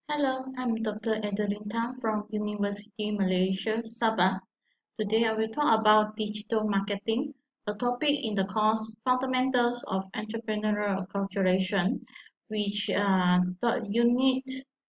Hello, I'm Dr. Adeline from University Malaysia, Sabah. Today I will talk about digital marketing, a topic in the course Fundamentals of Entrepreneurial Acculturation, which the unit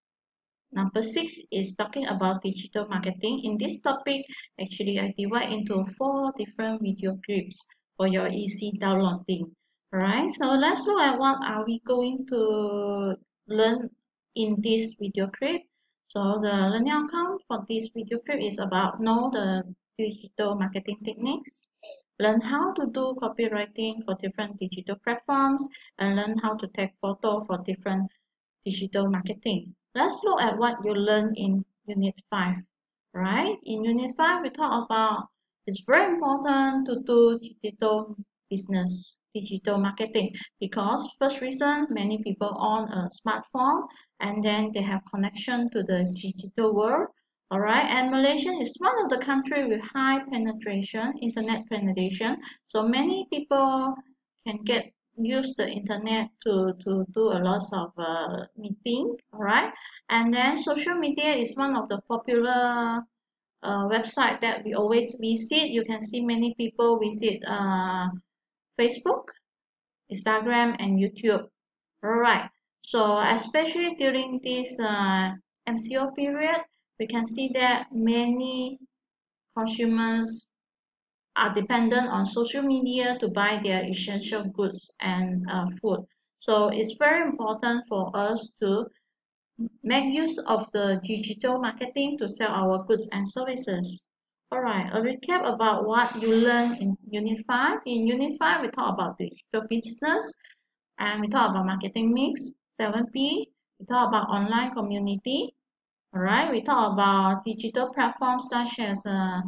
number 6 is talking about digital marketing. In this topic, actually I divide into 4 different video clips for your easy downloading. Alright, so let's look at what are we going to learn in this video clip. So the learning outcome for this video clip is about know the digital marketing techniques, learn how to do copywriting for different digital platforms, and learn how to take photo for different digital marketing. Let's look at what you learn in Unit 5. Right? In Unit 5, we talk about it's very important to do digital business, digital marketing, because first reason, many people own a smartphone and then they have connection to the digital world. All right, and Malaysia is one of the country with high penetration, internet penetration. So many people can get use the internet to do a lot of meeting. All right, and then social media is one of the popular website that we always visit. You can see many people visit Facebook, Instagram, and YouTube. All right. So especially during this MCO period, we can see that many consumers are dependent on social media to buy their essential goods and food. So it's very important for us to make use of the digital marketing to sell our goods and services. Alright, a recap about what you learned in Unit 5. In Unit 5, we talk about digital business and we talk about marketing mix, 7P. We talk about online community. Alright, we talk about digital platforms such as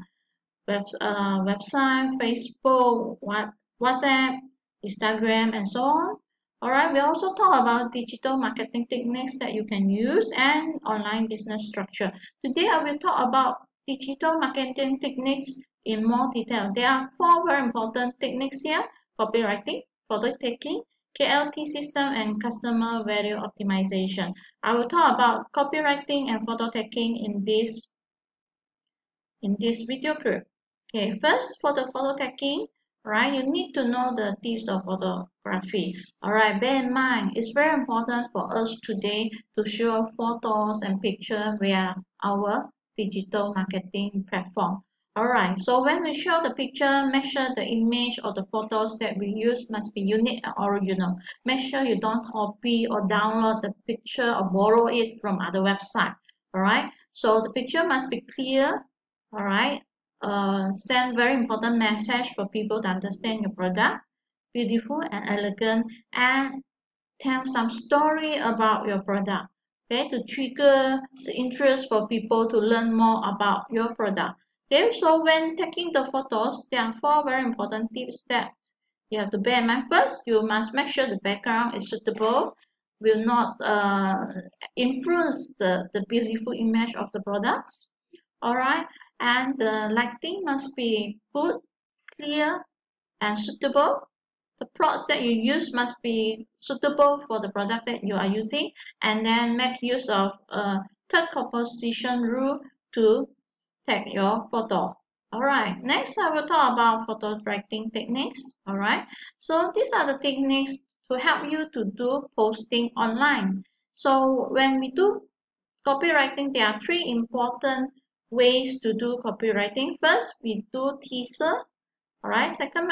website, Facebook, WhatsApp, Instagram, and so on. Alright, we also talk about digital marketing techniques that you can use and online business structure. Today I will talk about digital marketing techniques in more detail. There are 4 very important techniques here: copywriting, photo taking, KLT system, and customer value optimization. I will talk about copywriting and photo taking in this video clip. Okay, first for the photo taking, right, you need to know the tips of photography. Alright, bear in mind, it's very important for us today to show photos and pictures via our digital marketing platform. Alright, so when we show the picture, make sure the image or the photos that we use must be unique and original. Make sure you don't copy or download the picture or borrow it from other websites. Alright, so the picture must be clear. Alright, send very important message for people to understand your product, beautiful and elegant, and tell some story about your product, okay, to trigger the interest for people to learn more about your product. Okay, so when taking the photos, there are 4 very important tips that you have to bear in mind. First, you must make sure the background is suitable, will not influence the beautiful image of the products. Alright, and the lighting must be good, clear, and suitable. The plots that you use must be suitable for the product that you are using, and then make use of a third composition rule to take your photo. Alright, next I will talk about photo writing techniques. Alright, so these are the techniques to help you to do posting online. So when we do copywriting, there are 3 important ways to do copywriting. First, we do teaser. Alright, second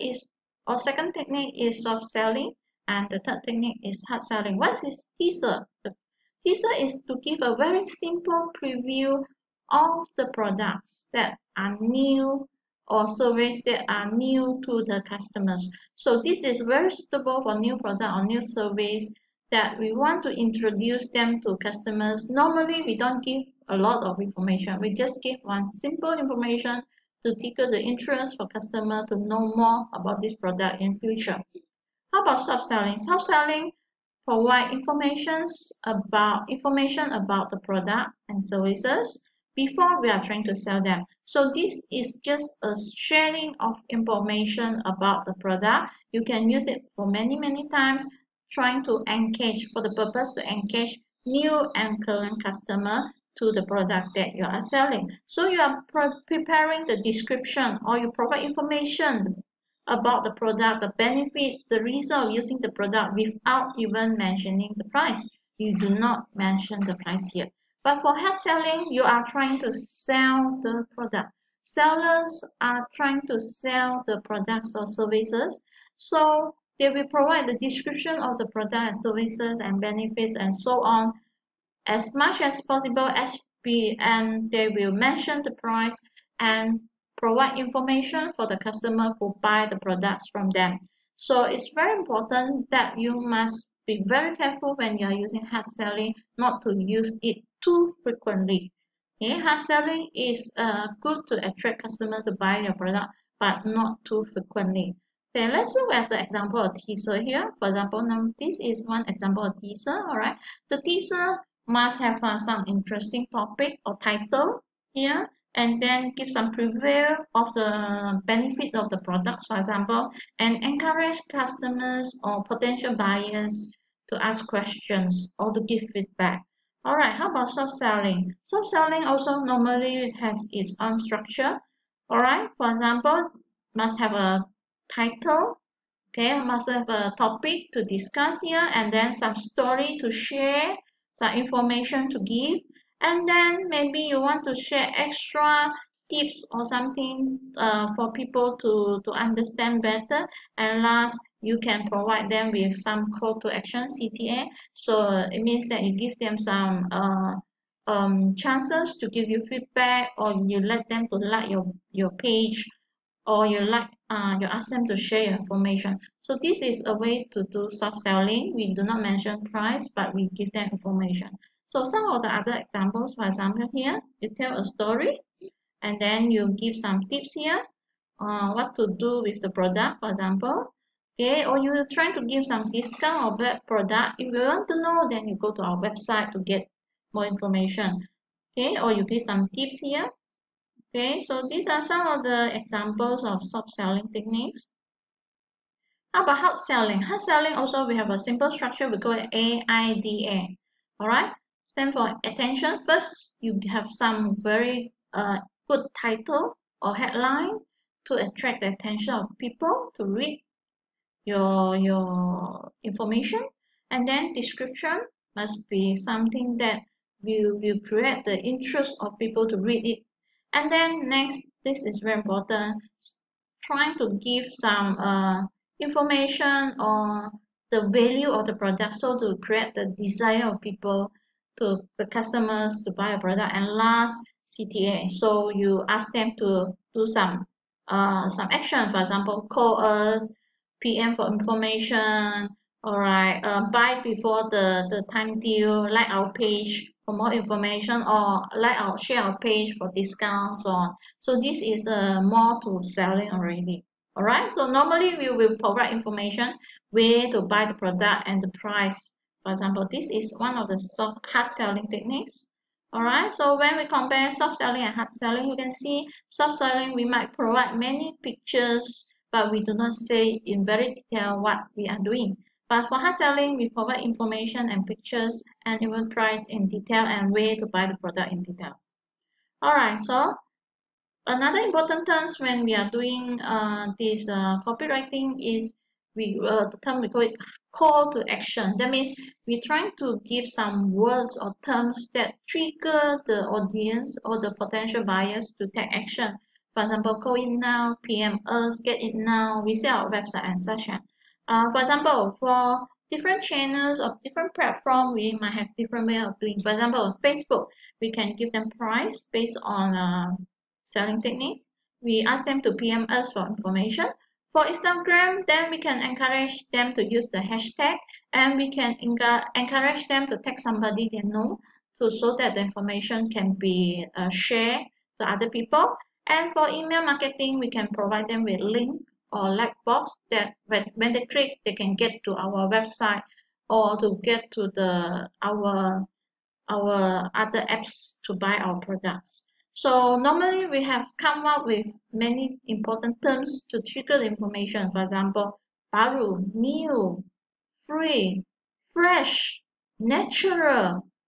technique is soft selling, and the third technique is hard selling. What is teaser? The teaser is to give a very simple preview of the products that are new or service that are new to the customers. So this is very suitable for new product or new service that we want to introduce them to customers. Normally, we don't give a lot of information. We just give one simple information to trigger the interest for customer to know more about this product in future. How about soft selling? Soft selling provide information about the product and services before we are trying to sell them. So this is just a sharing of information about the product. You can use it for many times, trying to engage for the purpose to engage new and current customer to the product that you are selling. So you are preparing the description, or you provide information about the product, the benefit, the reason of using the product without even mentioning the price. You do not mention the price here. But for hard selling, you are trying to sell the product. Sellers are trying to sell the products or services. So they will provide the description of the product and services and benefits and so on as much as possible, and they will mention the price and provide information for the customer who buy the products from them. So it's very important that you must be very careful when you are using hard selling, not to use it too frequently. Okay, hard selling is good to attract customers to buy your product, but not too frequently. Okay, let's look at the example of teaser here. For example, now this is one example of teaser. All right, the teaser must have some interesting topic or title here, and then give some preview of the benefit of the products, for example, and encourage customers or potential buyers to ask questions or to give feedback. All right, how about soft selling? Soft selling also normally has its own structure. All right, for example, must have a title. Okay, must have a topic to discuss here, and then some story to share, some information to give, and then maybe you want to share extra tips or something for people to understand better. And last, you can provide them with some call to action, CTA. So it means that you give them some chances to give you feedback, or you let them to like your page, or you ask them to share your information. So this is a way to do soft selling. We do not mention price, but we give them information. So some of the other examples, for example, here you tell a story, and then you give some tips here, what to do with the product, for example. Okay, or you are trying to give some discount of that product. If you want to know, then you go to our website to get more information. Okay, or you give some tips here. Okay, so these are some of the examples of soft selling techniques. How about hard selling? Hard selling also we have a simple structure. We call it AIDA. All right, stand for attention. First, you have some very good title or headline to attract the attention of people to read your information, and then description must be something that will create the interest of people to read it. And then next, this is very important, trying to give some information on the value of the product, so to create the desire of people, to the customers, to buy a product. And last, CTA, so you ask them to do some action, for example, call us, PM for information. All right, buy before the time due, like our page for more information, or like our share our page for discounts, so on. So this is more to selling already. All right, so normally we will provide information where to buy the product and the price. For example, this is one of the hard selling techniques. All right, so when we compare soft selling and hard selling, you can see soft selling we might provide many pictures, but we do not say in very detail what we are doing. But for hard selling, we provide information and pictures and even price in detail and where to buy the product in detail. All right, so another important terms when we are doing this copywriting is the term we call it call to action. That means we're trying to give some words or terms that trigger the audience or the potential buyers to take action. For example, call it now, PM us, get it now, visit our website, and such. For example, for different channels of different platform, we might have different way of doing. For example, on Facebook, we can give them price based on selling techniques. We ask them to PM us for information. For Instagram, then we can encourage them to use the hashtag, and we can encourage them to tag somebody they know, so that the information can be shared to other people. And for email marketing, we can provide them with link or like box that when they click, they can get to our website, or to get to our other apps to buy our products. So normally we have come up with many important terms to trigger the information. For example, baru, new, free, fresh, natural,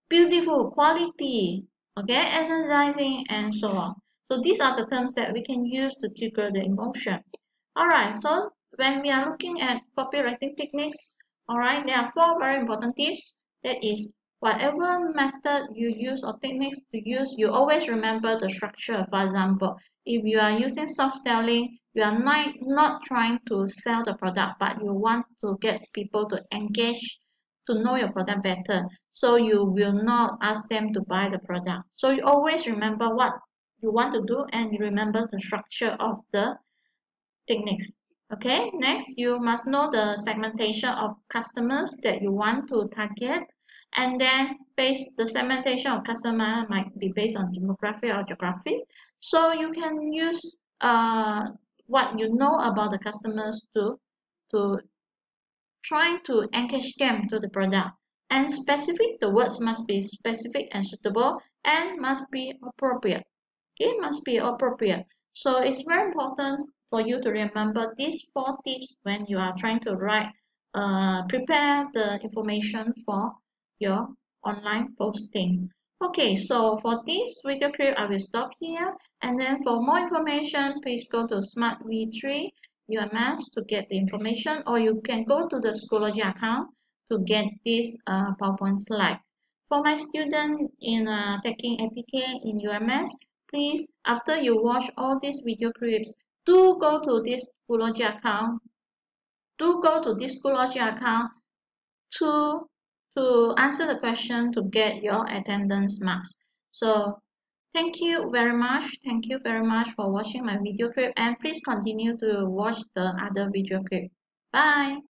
beautiful, quality, okay, energizing, and so on. So these are the terms that we can use to trigger the emotion. Alright, so when we are looking at copywriting techniques, alright, there are 4 very important tips. That is, whatever method you use or techniques to use, you always remember the structure. For example, if you are using soft selling, you are not trying to sell the product, but you want to get people to engage, to know your product better. So you will not ask them to buy the product. So you always remember what you want to do, and you remember the structure of the techniques. Okay, next you must know the segmentation of customers that you want to target, and then the segmentation of customer might be based on demography or geography. So you can use what you know about the customers to trying to engage them to the product. And specific, the words must be specific and suitable and must be appropriate. It must be appropriate. So it's very important for you to remember these 4 tips when you are trying to prepare the information for your online posting. Okay, so for this video clip, I will stop here. And then for more information, please go to Smart V3 UMS to get the information, or you can go to the Schoology account to get this PowerPoint slide. For my student in taking APK in UMS, please, after you watch all these video clips, do go to this Schoology account. Do go to this Schoology account to answer the question to get your attendance marks. So thank you very much. Thank you very much for watching my video clip, and please continue to watch the other video clip. Bye.